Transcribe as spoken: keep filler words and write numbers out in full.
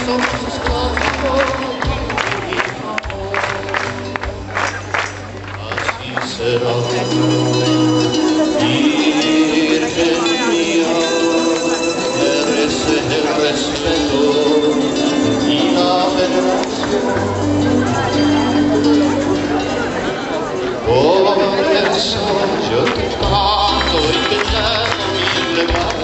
somos esclavos de amor. Así será, Virgen mía, merece el respeto y la veneración. Por eso yo te canto y te llevo mi legado.